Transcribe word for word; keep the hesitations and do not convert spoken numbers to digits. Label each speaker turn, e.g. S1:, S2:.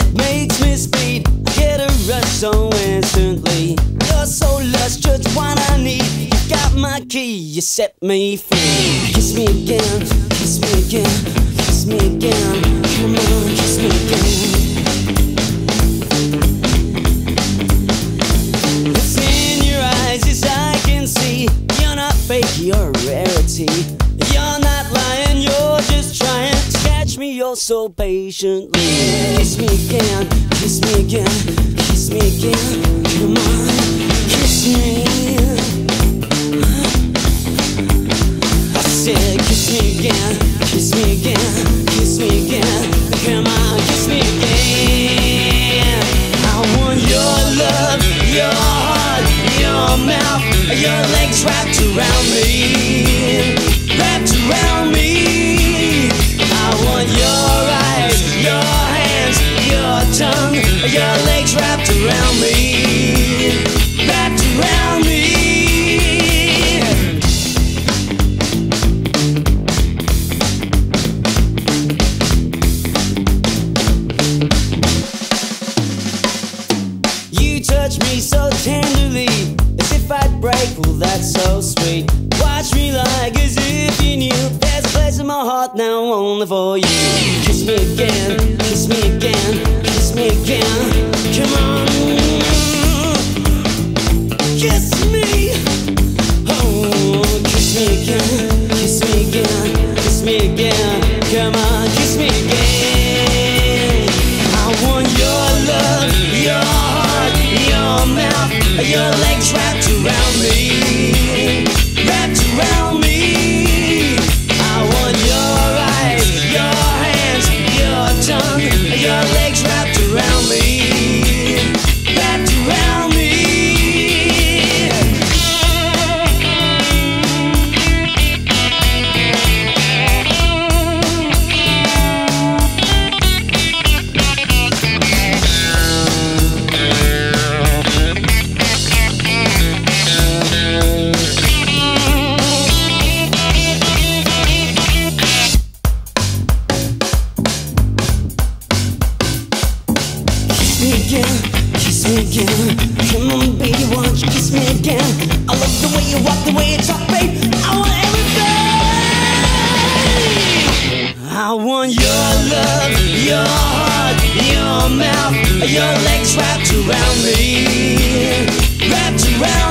S1: makes me speed. I get a rush so instantly. You're so lush, just what I need. You got my key, you set me free. Kiss me again, kiss me again, kiss me again. Come on, kiss me again. What's in your eyes, yes I can see. You're not fake, you're a rarity. You're not lying, you're just trying to catch me, you're so patiently. Kiss me again, kiss me again, kiss me again. Come on, kiss me. I said kiss me again, kiss me again, kiss me again. Come on, kiss me again. I want your love, your heart, your mouth, your legs wrapped around me, wrapped around me. I want your eyes, your hands, your tongue, your legs wrapped around me, wrapped around me. You touch me so tenderly, as if I'd break, well that's so sweet. Watch me like as if you knew there's a place in my heart now only for you. Kiss me again, kiss me again, kiss me again. Come on, kiss me. Oh, kiss me again, kiss me again, kiss me again. Come on, kiss me again. I want your love, your heart, your mouth, your legs wrapped around me, wrapped around me. I want your eyes, your hands, your tongue, your legs wrapped around me, wrapped around me. Kiss me again, come on baby, won't you kiss me again? I love the way you walk, the way you talk, babe. I want everything. I want your love, your heart, your mouth, your legs wrapped around me, wrapped around